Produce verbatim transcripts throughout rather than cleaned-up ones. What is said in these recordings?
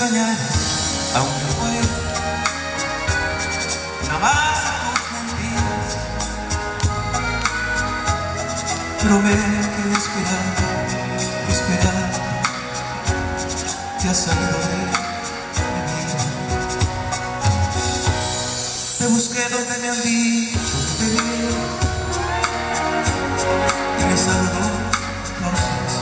extrañar, aunque fue nada más tus mentiras. Pero ve que esperar, esperar, te ha salido de mi vida. Te busqué donde me han dicho que te vi y me saludó por sí.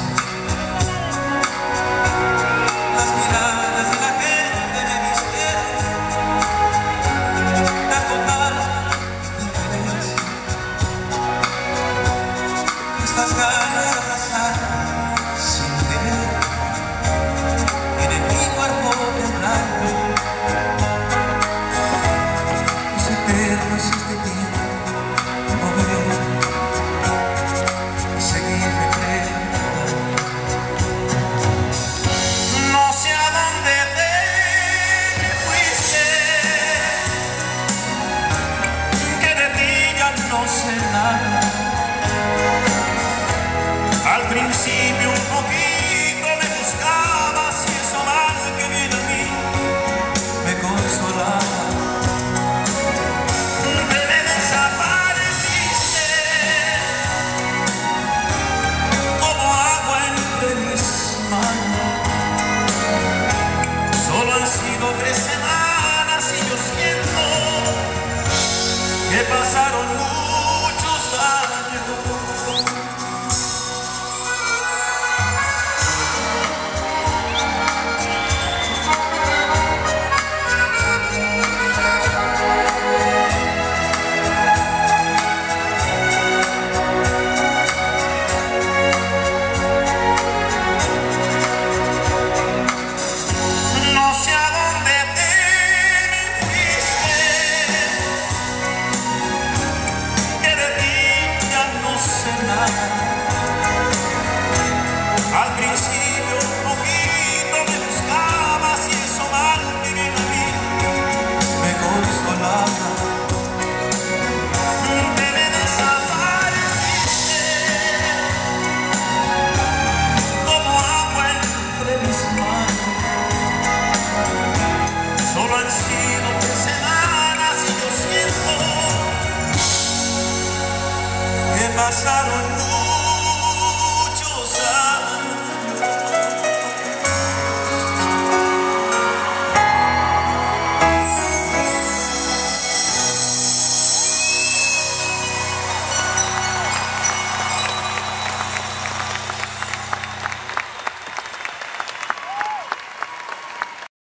Las miradas de la gente me vistieron la total diferencia. Estas ganas de abrazar sin querer tienen mi cuerpo temblando. Es eterno este tiempo, no ver y seguirme creyendo. No sé a dónde te fuiste, que de ti ya no sé nada. Al principio un poquito me buscabas y eso mal que vino a mí me consolaba. Me desapareciste como agua entre mis manos. Solo han sido tres semanas y yo siento que pasaron muchos años. Al principio un poquito me buscabas y eso mal que vino a mí me consolaba. Te me desapareciste como agua entre mis manos. Solo han sido tres semanas y yo siento que pasaron mucho.